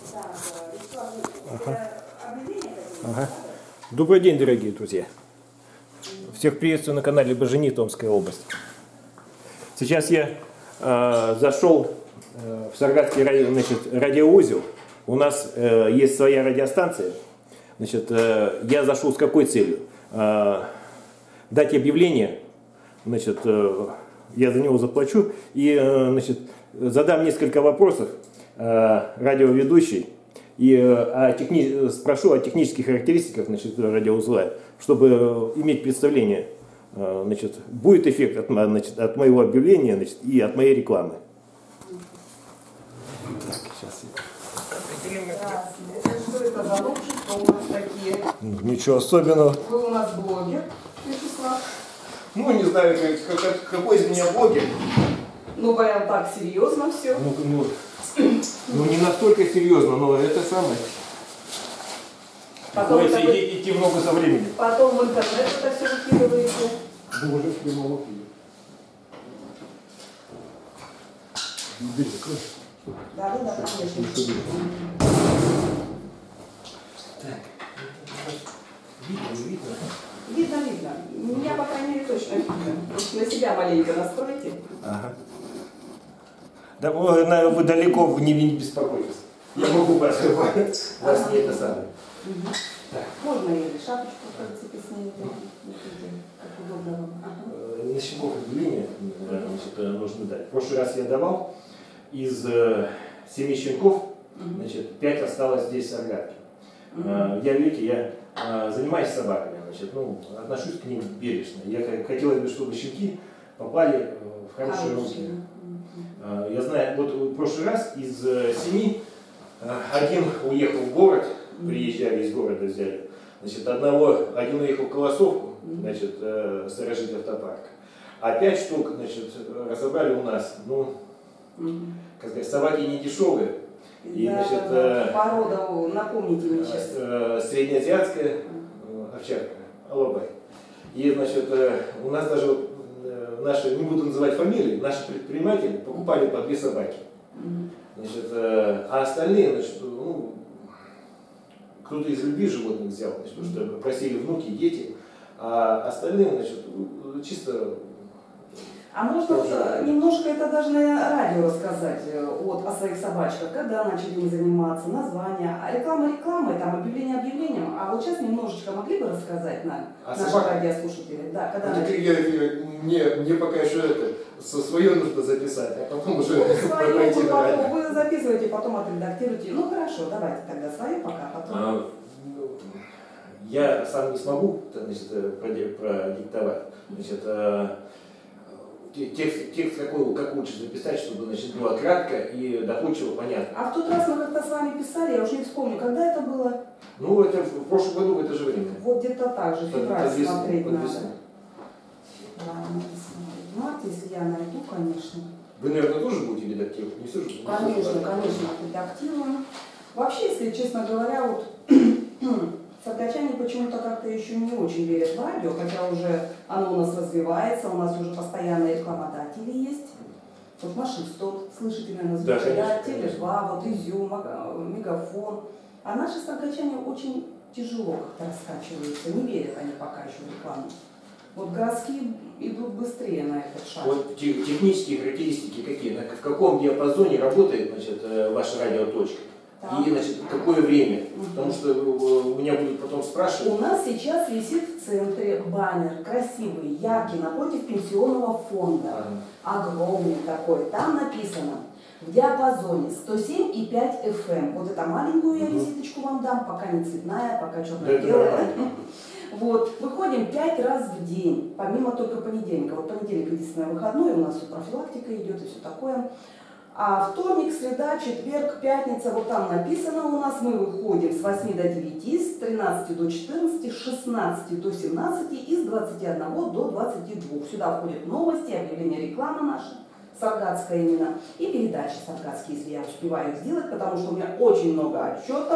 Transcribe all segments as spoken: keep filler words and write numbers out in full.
Ага. Ага. Добрый день, дорогие друзья. Всех приветствую на канале Божени, Томская область. Сейчас я э, зашел э, в Саргатский радио, значит, радиоузел. У нас э, есть своя радиостанция. Значит, э, я зашел с какой целью? Э, дать объявление. Значит, э, я за него заплачу и э, значит, задам несколько вопросов э, радиоведущей. И э, о техни... спрошу о технических характеристиках, значит, радиоузла, чтобы иметь представление, э, значит, будет эффект от, значит, от моего объявления, значит, и от моей рекламы. Так, сейчас я... Что это за общество у нас такие? Ничего особенного. Вы у нас блогер, Вячеслав? Ну, не знаю, как, как, какой из меня блогер. Ну, прям так серьезно все. Ну, ну, ну, не настолько серьезно, но это самое. Потом Приходится вы... идти, идти много со временем. Потом в интернет это все выкидываете. Ну, уже в прямом эфире. Дверь закрой. Да, да, да, конечно. Так. Видно, не видно? Видно, видно. Меня, по крайней мере, точно видно. На себя маленько настройте. Ага. Да вы, вы далеко не, не беспокойтесь. Я могу вас вас ага. не это самое. Угу. Так. Можно или шапочку, в принципе, снять, как удобно вам. Ага. На щеков отделения значит, нужно дать. В прошлый раз я давал из э, семи щенков, угу. значит, пять осталось здесь в Саргатке. Угу. Э, я, видите, я э, занимаюсь собаками, значит, ну, отношусь к ним бережно. Я хотел бы, чтобы щенки попали в хорошие руки. Угу. Я знаю, вот в прошлый раз из семи один уехал в город, приезжали из города взяли. Значит, одного, один уехал в Колосовку, значит, сторожить автопарк. А пять штук, значит, разобрали у нас. Ну, как сказать, собаки не дешевые. И, да, значит, да, да. Порода, напомните мне сейчас. Среднеазиатская овчарка, алабай. И, значит, у нас даже вот, наши, не буду называть фамилии, наши предприниматели покупали по две собаки. Значит, а остальные, значит, ну, кто-то из любви животных взял, значит, потому что просили внуки, дети, а остальные, значит, чисто... А можно тоже... немножко это даже на радио рассказать вот, о своих собачках, когда начали им заниматься, названия, а реклама рекламой, там объявление объявлением, а вот сейчас немножечко могли бы рассказать нам, а наши собака... радиослушатели? Да, когда ну, я, я, мне, мне пока еще это, со свое нужно записать, а потом уже ну, свое, пойти потом, на радио. вы записываете, потом отредактируете. Ну хорошо, давайте тогда свое пока, потом. А, я сам не смогу, значит, продиктовать. Значит, Текст, текст какой, как лучше записать, чтобы, значит, было кратко и доходчиво, понятно. А в тот раз мы как-то с вами писали, я уже не вспомню, когда это было? Ну, это в прошлом году в это же время. Вот где-то так же, февраль Подвис... смотреть подвис... надо. Ладно, смотреть. Март, если я найду, конечно. Вы, наверное, тоже будете редактировать? Не все же? Конечно, конечно, редактируем. Вообще, если честно говоря, вот саргатчане почему-то как-то еще не очень верят в радио, хотя уже оно у нас развивается, у нас уже постоянные рекламодатели есть. Вот Машистон, слышите, наверное, звучит, да, да, Теле два, вот Изюм, Мегафон. А наши саргатчане очень тяжело как-то раскачиваются, не верят они пока еще в рекламу. Вот городские идут быстрее на этот шаг. Вот технические характеристики какие? В каком диапазоне работает, значит, ваша радиоточка? Так. И, значит, какое время? Угу. Потому что у меня будут потом спрашивать. У нас сейчас висит в центре баннер, красивый, яркий, напротив пенсионного фонда. Ага. Огромный такой. Там написано в диапазоне сто семь и пять эф эм. Вот это маленькую я визиточку вам дам, пока не цветная, пока черно-белая. Вот. Выходим пять раз в день, помимо только понедельника. Вот понедельник единственное выходной, у нас тут профилактика идет и все такое. А вторник, среда, четверг, пятница, вот там написано у нас, мы выходим с восьми до девяти, с тринадцати до четырнадцати, с шестнадцати до семнадцати и с двадцати одного до двадцати двух. Сюда входят новости, объявления рекламы наши, саргатская именно, и передачи саргатские, если я успеваю их сделать, потому что у меня очень много отчетов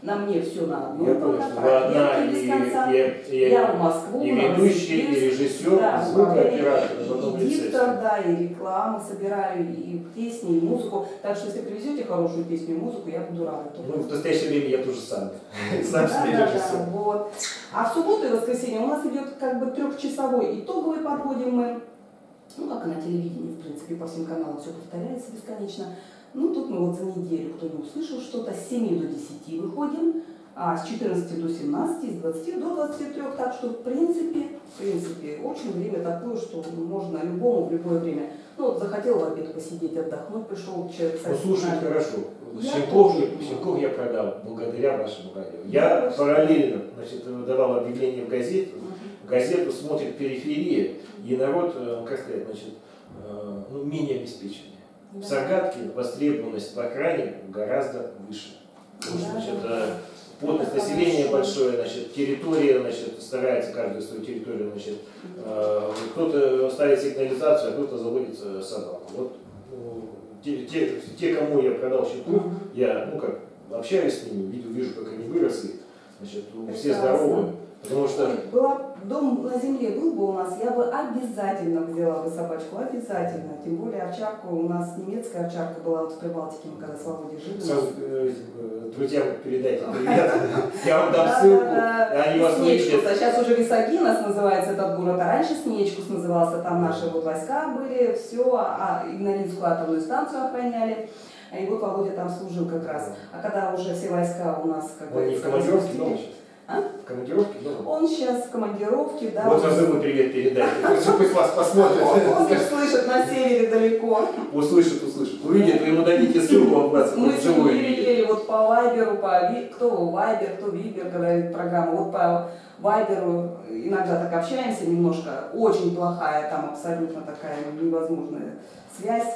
На мне все на одном. Я понял, что вы одна и, и, и, я в Москву, и ведущий, и режиссер, да, и звукооператор и, в одном и лице. диктор, да, и рекламу собираю, и песни, и музыку. Так что если привезете хорошую песню и музыку, я буду рада. Ну, в настоящее время я тоже сам. Сам Да, себе да, режиссер. да, вот. А в субботу и воскресенье у нас идет как бы трехчасовой итоговый, подводим мы. Ну, как и на телевидении, в принципе, по всем каналам все повторяется бесконечно. Ну, тут мы вот за неделю, кто не услышал что-то, с семи до десяти выходим, а с четырнадцати до семнадцати, с двадцати до двадцати трёх. Так что, в принципе, в принципе, очень время такое, что можно любому в любое время. Ну, вот захотел в обед посидеть, отдохнуть, пришел человек. Ну, слушать на... хорошо. Я Щенков, тоже. Щенков я продал благодаря вашему радио. Я Я параллельно, значит, давал объявление в газету. Мгм. Газету смотрит периферия, и народ, э, как сказать, значит, э, ну, менее обеспеченный. В Да. Саргатке востребованность по экране гораздо выше. Потому что, Да, значит, да. э, плотность Это населения хорошо. большое, значит, территория, значит, старается каждую свою территорию, значит, э, кто-то ставит сигнализацию, а кто-то заводит э, собаку. Вот ну, те, те, те, кому я продал щенков, Мгм. я, ну как, общаюсь с ними, вижу, вижу, как они выросли, значит, все Прекрасно. здоровы. Потому что Ой, была, дом на земле был бы у нас, я бы обязательно взяла бы собачку, обязательно. Тем более овчарку, у нас немецкая овчарка была вот в Прибалтике, мы когда с Володей жили. сразу э, э, друзьям передайте привет, я вам дам ссылку, Да-да-да. они вас Снечкус, увидят. а сейчас уже Висагинос называется этот город, а раньше Снечкус назывался, там наши вот войска были, все, а Игналинскую атомную станцию охраняли. И вот Володя там служил как раз. А когда уже все войска у нас как Он не в командировке дома сейчас? А? В командировке дома? Он сейчас в командировке, да. Вот он... разуму привет передайте, пусть, пусть вас посмотрит. Он не слышит на севере далеко. Услышит, услышит. Увидит, вы ему дадите ссылку, он вас Мы с ним вживую еле видит. еле вот по Вайберу, по Ви- кто Вайбер, кто Вибер, говорит программа. Вот по Вайберу иногда так общаемся немножко. Очень плохая, там абсолютно такая невозможная связь.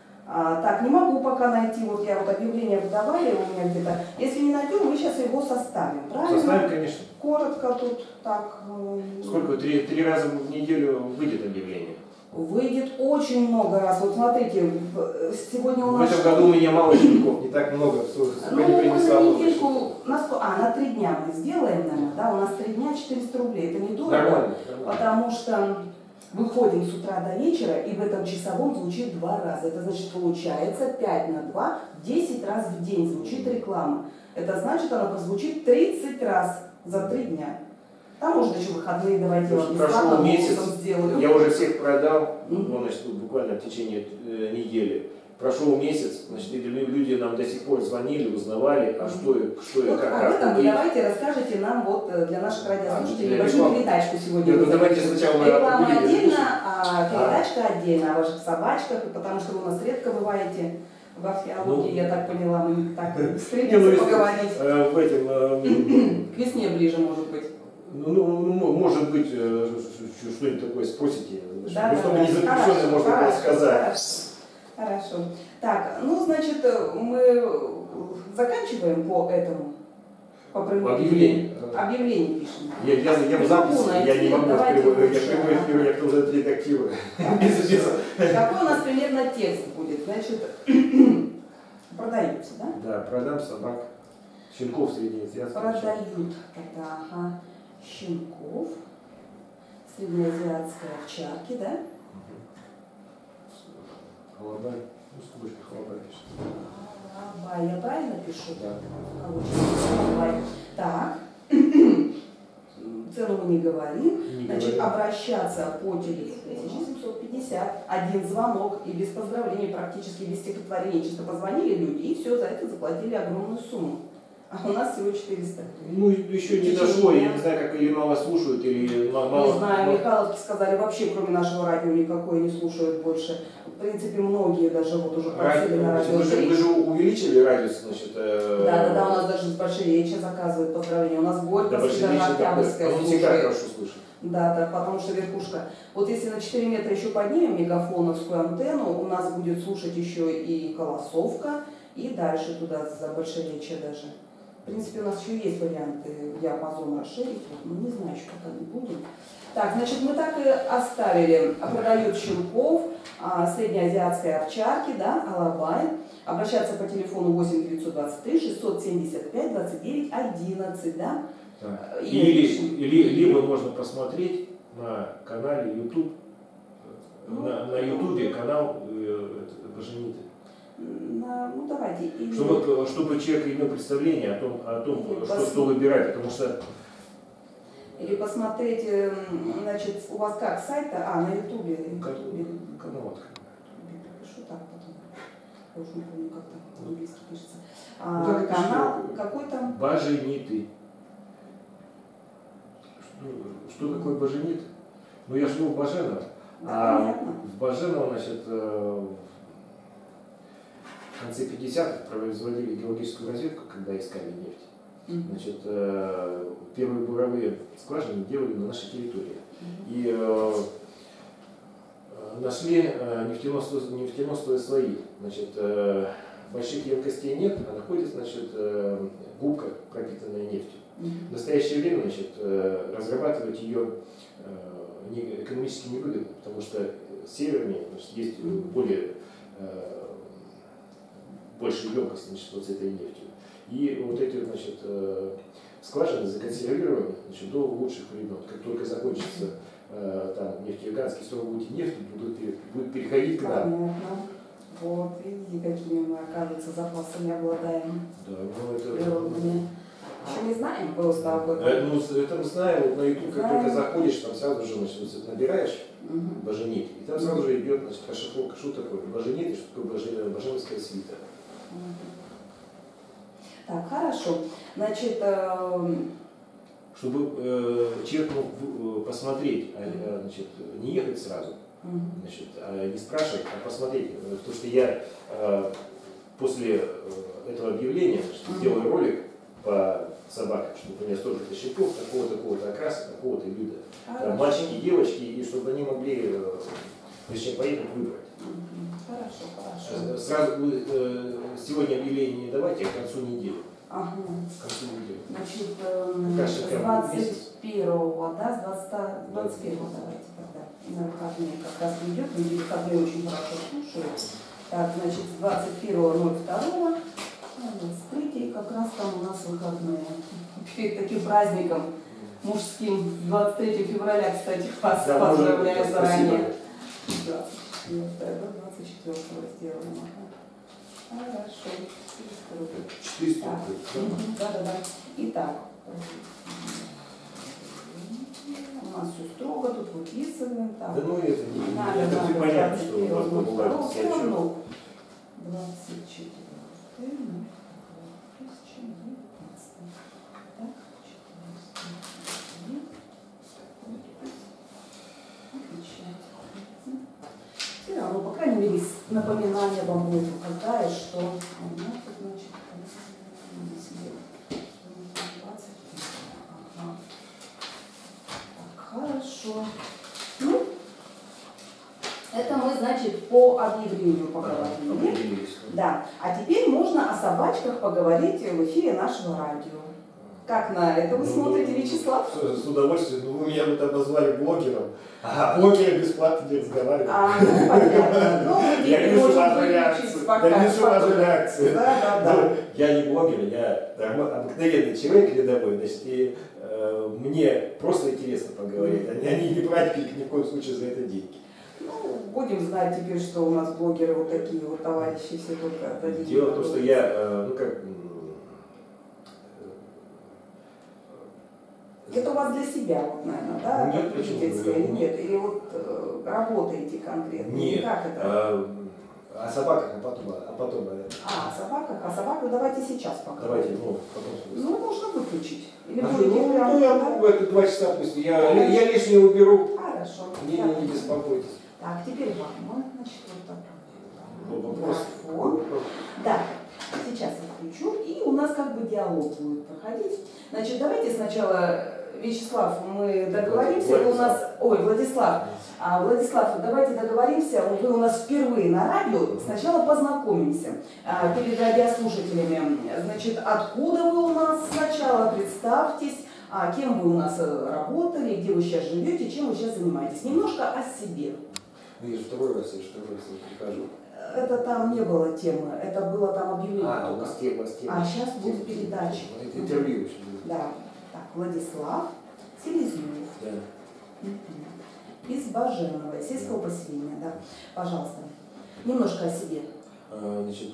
А, так, не могу пока найти, вот я вот объявление выдавали у меня где-то. Если не найдем, мы сейчас его составим, правильно? Составим, конечно. Коротко тут так. э, Сколько? Три, три раза в неделю выйдет объявление? Выйдет очень много раз. Вот смотрите, в- сегодня у В нас... этом году у меня мало щенков, не так много. Ну, Сегодня мы принесла на много недельку, щенков. на сто, а, на три дня мы сделаем, наверное, да, у нас три дня четыреста рублей, это недорого, Нормально, нормально. потому что выходим с утра до вечера, и в этом часовом звучит два раза. Это значит, получается пять на два, десять раз в день звучит реклама. Это значит, она прозвучит тридцать раз за три дня. Там можно еще выходные давайте я вам бесплатно Прошел месяц, бонусом сделаю. я уже всех продал, Мгм. ну, значит, буквально в течение э, недели. Прошел месяц, значит, и лю- люди нам до сих пор звонили, узнавали, а что, и- что и Вот как, об как этом вы купить. давайте расскажите нам вот э, для наших радиослушателей для небольшую рекламы. передачку сегодня. Нет, ну мы давайте запишем. сначала мы Реклама определим, отдельно, запишем. а передачка отдельно о ваших собачках, потому что вы у нас редко бываете в археологии, Ну, я так поняла, мы так Не, ну, встретимся если, поговорить. э, в этом, э, К весне ближе, может быть. ну, ну, ну, может быть, э, ш- ш- что-нибудь такое спросите, значит, Да, ну, да, чтобы да. не запрещенное Хорошо, можно было хорошо, сказать. Хорошо. Хорошо. Так, ну, значит, мы заканчиваем по этому. По Объявление. Объявление пишем. Я, я, я в Не записи, могу найти, я не могу, давайте в прямой- я лучше, прямой ага. эфир, я кто за редактирую. Без, без. Какой у нас примерно текст будет? Значит, продаются, да? Да, продам собак, щенков среднеазиатских. Продают. Тогда, ага, щенков, среднеазиатской овчарки, да? Халабай, ну, скобочка халабай пишет. Алабай, я правильно пишу? Да. Алабай. Так. Цену мы не говорим. Не Значит, говорим. обращаться по телефону тысяча семьсот пятьдесят, один звонок и без поздравлений, практически без стихотворений. Чисто позвонили люди и все, за это заплатили огромную сумму. А у нас всего четыреста. Ну, еще не Течение дошло, я дня. не знаю, как ее мало слушают или ма- мало. Не знаю, Михайловки сказали, вообще кроме нашего радио никакое не слушают больше. В принципе, многие даже вот уже просили на Радио, радио вы, же, три. вы же увеличили радиус, значит. э, Да, да, да, у нас даже с Большеречья заказывают поздравления. У нас Да, Горьковская, больше даже лично Октябрьская он всегда слушает. хорошо слышит. Да, да, потому что верхушка. Вот если на четыре метра еще поднимем мегафоновскую антенну, у нас будет слушать еще и Колосовка, и дальше туда, за Большеречье даже. В принципе, у нас еще есть варианты диапазон расширить, вот, но не знаю, еще пока не будем. Так, значит, мы так и оставили. Продают щенков, а, среднеазиатской овчарки, да, алабай. Обращаться по телефону восемь девятьсот двадцать три шестьсот семьдесят пять двадцать девять одиннадцать, да? Да. Или, или, либо можно посмотреть на канале YouTube, Ну, на, на YouTube канал э, Божениты. На, ну давайте. Или... Чтобы, чтобы человек имел представление о том, о том Или что, пос... что выбирать, потому что... Или посмотреть, значит, у вас как, сайта, а, на Ютубе. Канал открыл. Что так потом? Я уже не помню, как там по-английски пишется. А, Ну, канал какой там? Божениты. Что, что такое Боженит? Ну я живу в Баженово. Да, А понятно. в Баженово, значит, в конце пятидесятых производили геологическую разведку, когда искали нефть. Mm-hmm. Значит, первые буровые скважины делали на нашей территории. Mm-hmm. И э, нашли нефтеносные, нефтеносные слои. Значит, э, больших емкостей нет, а находится, значит, э, губка, пропитанная нефтью. Mm-hmm. В настоящее время, значит, э, разрабатывать ее э, не, экономически невыгодно, потому что севернее, значит, есть более э, большая емкость, значит, вот с этой нефтью. И вот эти, значит, э, скважины законсервированы, значит, до лучших времен. Как только закончится э, там нефтеюганский срок нефти, будут, будут переходить к нам. Понятно. Вот, видите, какими мы, оказывается, запасами обладаем. Да, ну это... Природными. Еще не знаем просто об этом. Э, ну, это мы знаем, вот на YouTube, как только заходишь, там сразу же, значит, набираешь Угу. Боженит, и там сразу же идет, значит, расшифровка, что такое Боженит и что такое Боженовская свита. Так, хорошо. Значит, э... чтобы э, человек мог посмотреть, а, значит, не ехать сразу, угу. значит, а не спрашивать, а посмотреть. Потому что я э, после этого объявления, значит, угу. сделаю ролик по собакам, чтобы у меня столько-то щенков, такого-то, такого-то окраса, такого-то вида. Там, мальчики, девочки, и чтобы они могли, прежде чем поехать, выбрать. Хорошо, хорошо. Сразу э, сегодня объявление не давайте, а к концу недели. Ага. К концу недели. Значит, э, с двадцать первого, да, с двадцать первого давайте тогда. На выходные как раз идет, люди выходные очень хорошо слушают. Так, значит, с двадцать первого ноль второго, двадцать третьего, как раз там у нас выходные. Перед таким праздником мужским, двадцать третьего февраля, кстати, вас да, поздравляю может, заранее. двадцать четвёртого сделаем. Хорошо. четыреста. Да, да, да. Итак, у нас все строго, тут выписываем. Так. Да ну это не надо, это надо, понятно, что у вас бывает все равно. двадцать четвёртое, ну, две тысячи девятнадцатый. Так, четырнадцатый. Отлично. Все равно, по крайней мере, напоминание вам будет, когда и что. У нас тут, значит, двадцать. Ага. Так, хорошо. Ну, это мы, значит, по объявлению поговорили. Да. А теперь можно о собачках поговорить в эфире нашего радио. Как на это вы ну, смотрите, ну, Вячеслав? С, с удовольствием. Ну, вы меня вот обозвали блогером, а блогеры бесплатно не разговаривают. А, ну, понятно. Ну, я вижу вашу реакцию. Я вижу вашу реакцию. Да, да, да. Ну, я не блогер, я обыкновенный человек рядовой, значит, и э, мне просто интересно поговорить. Они, они не платят ни в коем случае за это деньги. Ну, будем знать теперь, что у нас блогеры вот такие вот товарищи все только отдадим. Дело в том, что я, э, ну как... Это у вас для себя, вот, наверное, да? Нет, почему? Любительское или нет? Или вот э, работаете конкретно? Нет. Как это? А, о собаках, а потом, а потом. А, о собаках? О собаках давайте сейчас поговорим. Давайте, ну, потом. Ну, можно выключить. Или А будете ну, прям, ну, я да? могу, это два часа пусть. Я, я лишнее уберу. Хорошо. Не, не, не беспокойтесь. Так, теперь вам. Мы, значит, вот так. Вопрос. Микрофон. Да. Сейчас я включу. И у нас как бы диалог будет проходить. Значит, давайте сначала, Вячеслав, мы договоримся, вы у нас, ой, Владислав, а, Владислав, давайте договоримся, вы у нас впервые на радио, сначала познакомимся а, перед радиослушателями, значит, откуда вы у нас сначала, представьтесь, а, кем вы у нас работали, где вы сейчас живете, чем вы сейчас занимаетесь, немножко о себе. Ну, я же второй раз, я же второй раз прихожу. Это там не было темы, это было там объявление. А, только. у нас тема, у нас тема. А сейчас будет передача. Это интервью очень будет. Да. Так, Владислав Селезнев. Да. Из Баженова, сельского поселения, да. Пожалуйста. Немножко о себе. А, значит,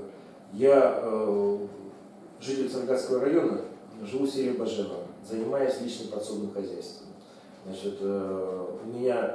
я э, житель Царградского района, живу в селе Баженово, занимаюсь личным подсобным хозяйством. Значит, э, у меня...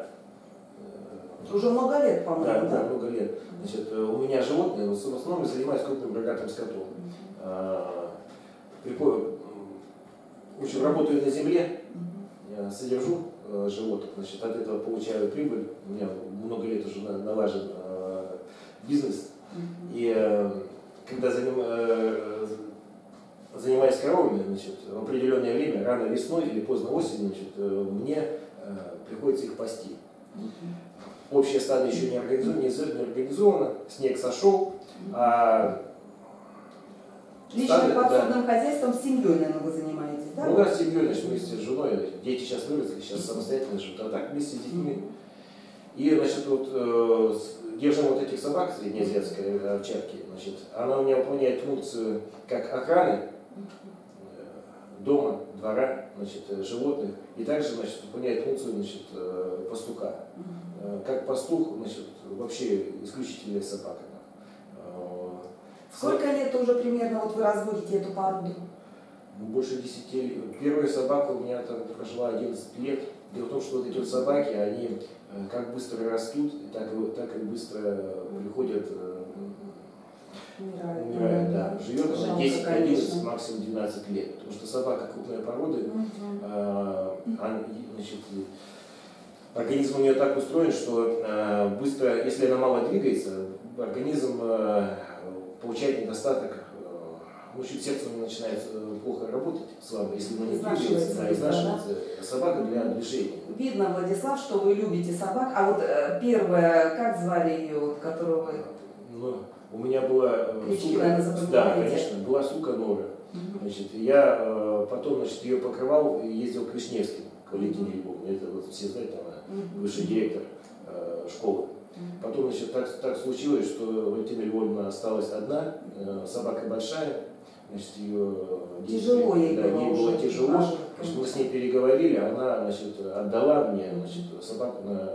Уже много лет, по-моему, да, да? да, много лет. Значит, у меня животные, в основном я занимаюсь крупным рогатым скотом. А, прикольно. В общем, работаю на земле, я содержу э, животных, значит, от этого получаю прибыль. У меня много лет уже налажен э, бизнес. И э, когда заним, э, занимаюсь коровами, значит, в определенное время, рано весной или поздно осенью, значит, э, мне э, приходится их пасти. Общее стадо еще не организовано, не организовано, снег сошел, а Личным стадо, подсобным да. хозяйством с семьей, наверное, вы занимаетесь, да? Ну да, с семьей, значит, вместе с женой, дети сейчас выросли, сейчас самостоятельно живут, а так вместе с детьми. И, значит, вот э, держим вот этих собак среднеазиатской овчарки, значит, она у меня выполняет функцию как охраны э, дома, двора, значит, животных, и также, значит, выполняет функцию, значит, э, пастуха. Э, как пастух, значит, вообще исключительная собака. Сколько лет уже примерно вот вы разводите эту породу? Больше десяти лет. Первая собака у меня там прожила одиннадцать лет. Дело в том, что вот эти вот собаки, они как быстро растут, так, так и быстро приходят, Умирает. умирают, да. Живет она десять, одиннадцать, конечно. максимум двенадцать лет. Потому что собака крупной породы, Угу. а, она, значит, организм у нее так устроен, что а, быстро, если она мало двигается, организм а, получает недостаток. В общем, сердце у него начинает плохо работать, слабо, если оно не двигается, да, изнашивается. Собака для движения. Видно, Владислав, что вы любите собак. А вот э, первая, как звали ее, вот, которую вы... Ну, у меня была Клички, сука, наверное, запоминаете. да, конечно, была сука Нора. Угу. Значит, я э, потом, значит, ее покрывал и ездил к Вишневским, к Валентине Львовне. Это вот все знают, она Угу. высший директор э, школы. Потом, значит, так, так случилось, что Валентина Львовна осталась одна, э, собака большая, значит, ее Тяжело ей да, было ей уже, было тяжело, конечно. значит, мы с ней переговорили, она, значит, отдала мне, значит, собаку на,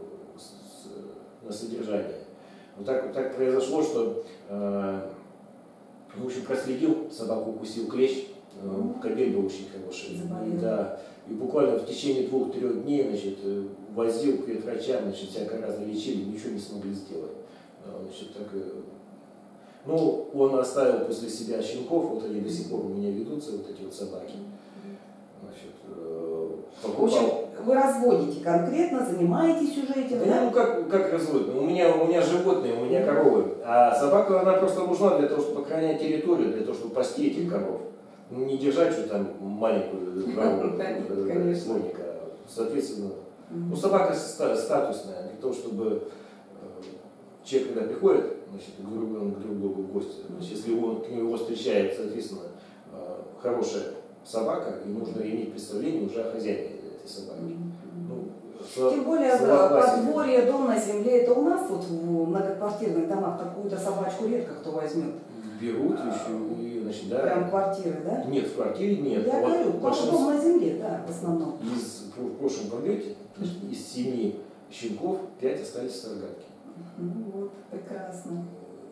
с- на содержание. Вот так, вот так произошло, что, э, в общем, проследил, собаку укусил клещ, э, кобель был очень хороший. Заболел. Да. И буквально в течение двух-трех дней, значит, э, возил к ветврачам, значит, всяко разно лечили, ничего не смогли сделать. А, значит, так, э, ну, он оставил после себя щенков, вот они до сих пор у меня ведутся, вот эти вот собаки. Значит, э, В общем, вы разводите конкретно, занимаетесь уже этим, да, да? ну как, как развод? У меня, у меня животные, у меня коровы. А собака, она просто нужна для того, чтобы охранять территорию, для того, чтобы пасти этих коров. Ну, не держать, что там маленькую корову, Конечно. слоника. Соответственно, ну, собака ста- статусная, для того, чтобы э, человек, когда приходит, значит, друг, друг к друг другу в гости, значит, если он, к нему его встречает, соответственно, э, хорошая собака, и нужно иметь представление уже о хозяине этой собаки. Ну, Тем более согласен. подворье, дом на земле, это у нас вот в многоквартирных домах такую-то собачку редко кто возьмет. Берут еще и, значит, да. Прям квартиры, да? Нет, в квартире нет. Я Вот говорю, тоже большинство- дом на земле, да, в основном. Из, в прошлом пролете, значит, из семи щенков пять остались в Саргатке. Ну вот, прекрасно.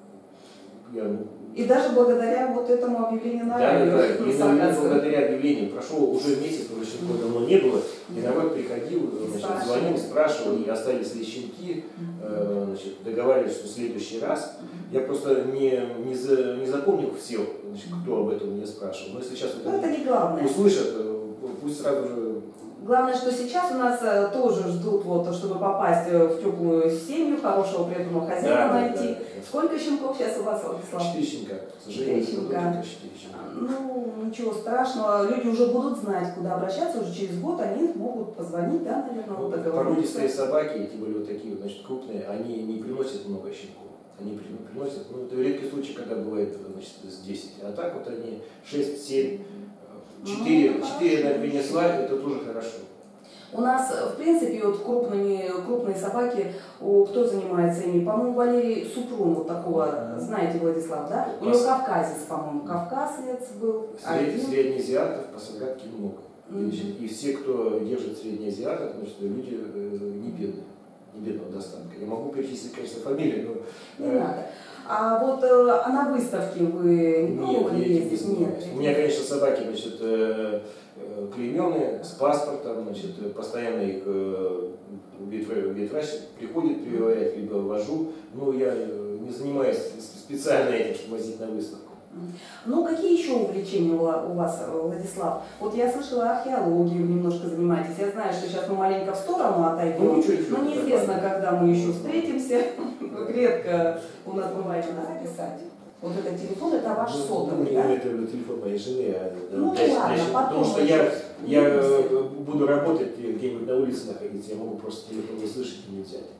Я, ну, И даже благодаря вот этому объявлению на да, радио. да, да. на И Саргатском. благодаря объявлению прошел уже месяц, уже щенков давно не было, и народ приходил, значит, Спрашивал. звонил, спрашивал, и остались ли щенки, э, значит, договаривались, что в следующий раз. Я просто не, не, за, не запомнил всех, значит, кто об этом меня спрашивал. Но если сейчас вот Ну, это не главное. услышат, э, пусть сразу же Главное, что сейчас у нас э, тоже ждут, вот, чтобы попасть э, в теплую семью, хорошего преданного хозяина Да, да, найти. да, да. Сколько щенков сейчас у вас, Владислав? Четыре щенка. К сожалению, Четыре это щенка. только четыре щенка. Ну, ничего страшного. Люди уже будут знать, куда обращаться. Уже через год они могут позвонить, да, наверное, вот договориться. Породистые собаки, тем более вот такие вот, значит, крупные, они не приносят много щенков. Они при- приносят, ну, это редкий случай, когда бывает, значит, с десять. А так вот они шесть, семь, четыре, Ну, четыре хорошо. она принесла, это тоже хорошо. У нас, в принципе, вот крупными, крупные собаки, о, кто занимается ими? По-моему, Валерий Супрун, вот такого, знаете, Владислав, да? У него Пос- кавказец, по-моему, кавказец был. Сред- один. Среднеазиатов по Сагатке много. Мгм. И, и все, кто держит среднеазиатов, значит, люди э, не бедные, не бедного достатка. Я могу перечислить, конечно, фамилии, но... Не э, надо. А вот э, а на выставке вы не Нет, пробовали я этим не ездить? занимаюсь. Нет. У меня, конечно, собаки, значит, э, э, клейменные, с паспортом, значит, э, постоянно их э, ветвра- ветврач приходит, прививает, либо вожу. Но я э, не занимаюсь специально этим, чтобы возить на выставку. Ну, какие еще увлечения у ва- у вас, э, Владислав? Вот я слышала, археологией вы немножко занимаетесь. Я знаю, что сейчас мы маленько в сторону отойдем. Ну, ничего, ничего, Но неизвестно, нормально. когда мы еще встретимся. Редко у нас бывает надо записать. Вот этот телефон, это ваш Ну, сотовый, ну, да? это телефон моей жены. а, Ну, для- ладно, для- потом Потому что мы я, еще я э, увидимся. буду работать и где-нибудь на улице находиться, я могу просто телефон не слышать и не взять.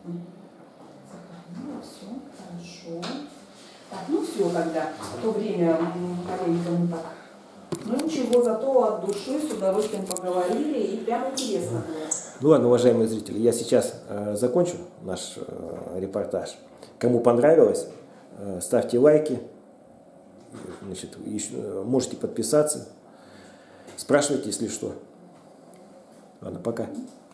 Ну, все, хорошо. Так, ну все тогда. В то время м, маленько мы так. Ну ничего, зато от души с удовольствием поговорили и прям интересно было. Ну ладно, уважаемые зрители, я сейчас э, закончу наш э, репортаж. Кому понравилось, э, ставьте лайки, значит, еще, э, можете подписаться, спрашивайте, если что. Ладно, пока.